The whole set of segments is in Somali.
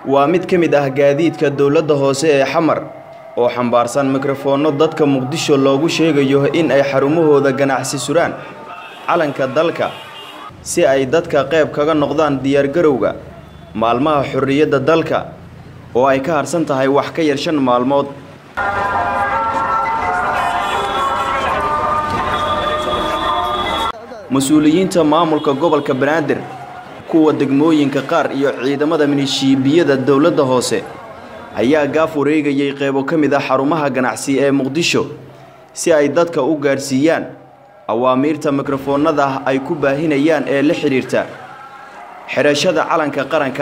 waa mid ka mid ah gaadiidka dawladda hoose ee Xamar oo xambaarsan mikrofoonno dadka Muqdisho loogu sheegayo in ay xarumahooda ganacsi suraan calanka dalka si ay dadka qayb kaga noqdaan diyaar garowga maalmaha xurriyadda dalka oo ay ka harsan tahay wax ka yar 5 maalmood. Mas'uuliyiinta maamulka gobolka Banaadir kuwa degmooyinka qaar iyo ciidamada milishiibiyada dawladda hoose ayaa gaaf wareegayay qaybo kamid ah xarumaha ganacsi ee Muqdisho si ay dadka u gaarsiiyaan awaamiirta mikrofoonada ay ku baahinayaan ee la xiriirta xirashada calanka qaranka.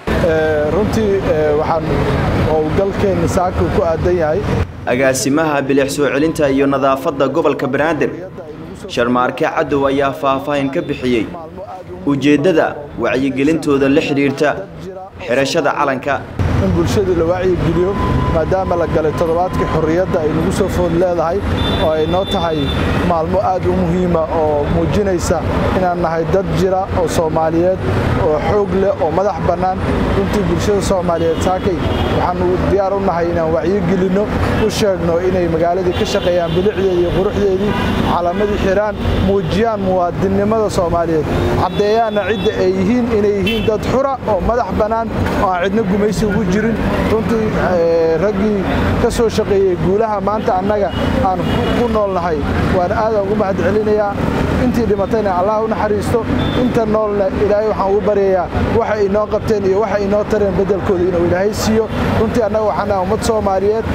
runtii waxaan dalkeena saaka ku aadan yahay agaasimaha bilix soo celinta iyo nadaafadda gobolka Banaadir Sharmaarke Cadow ayaa faahfaahin ka bixiyay ujeedada wacyigelintooda la xiriirta xirashada calanka in bulshada la wacyigeliyo maadaama la galay toddobaadka xorriyadda ay nagu soo food leedahay oo ay noo tahay maalmo aad u muhiim ah oo muujinaysa inaan nahay dad jira oo Soomaaliyeed oo xoog leh oo madax bannaan runtii bulshada Soomaaliyeed saakay waxaan u diyaar u nahay inaan wacyigelino u sheegno inay magaalada ka shaqeeyaan bilicdeeda iyo quruxdeedii calaamadii xiraan muujiyaan muwaadinimada Soomaaliyeed cadeeyaan cidda ay yihiin inay yihiin dad xura oo madax bannaan oo cidna gumaysi ugu jirin runtii ragii ka soo shaqeeyay guulaha maanta annaga aan ku noolnahay waan aad ugu mahad celinayaa intii dhimatayna Allah u naxariisto inta noolna Ilaahay waxaan u baryayaa waxa ay noo qabteen iyo waxa ay noo tareen bedelkooda inuu Ilaahay siiyo runtii annaga waxaan ummad Soomaaliyeed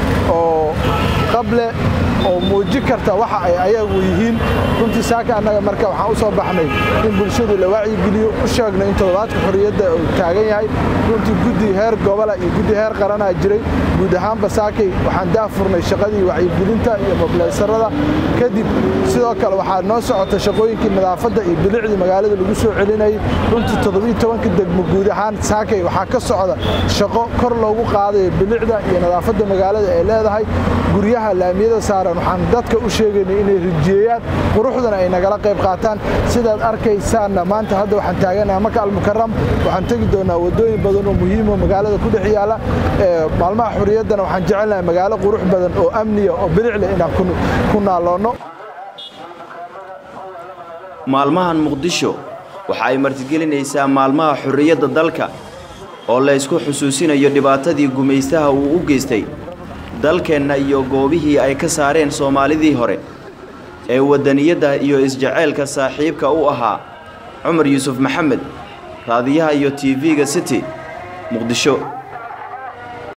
oo qable oo muuji karta waxa ay ayagu yihiin runtii saaka annaga marka waxaan u soo baxnay in bulshada la wacyigeliyo u sheegno in toddobaadka xorriyadda uu taagan yahay runtii guddi heer gobol iyo guddi heer qaran ah jiray guud ahaanba saakay waxaan daafurnay shaqadii wacyigelinta iyo mobilaysarada kadib sidoo kale waxaa noo socota shaqooyinkii nadaafadda iyo bilicda magaalada lagu soo celinayay runtii 17 degmo guud ahaan saakay waxaa ka socda shaqo kor loogu qaadayo bilicda iyo nadaafadda magaalada ee leedahay guryaha laamiyada saaran waxaan dadka u sheegaynay inay rijiyaan quruxdana ay nagala qayb qaataan sidaad arkaysaan maanta hadda waxaan taaganahay Maka al-Mukarram waxaan tagi doonaa wadooyin badan oo muhiim ah magaalada ku dhex yaala maalmaha xurriyaddana waxaan jecelnahay magaalo qurux badan oo amniya oo bilic leh inaan ku naaloono. maalmahan Muqdisho waxa ay martigelinaysaa maalmaha xurriyadda dalka oo la isku xusuusinayo dhibaatadii gumaystaha uu u geystay dalkeenna iyo goobihii ay ka saareen Soomaalidii hore ee wadaniyada iyo isjaceelka saaxiibka u ahaa Cumar Yuusuf Maxamed raadiyaha iyo TV-ga City Muqdisho.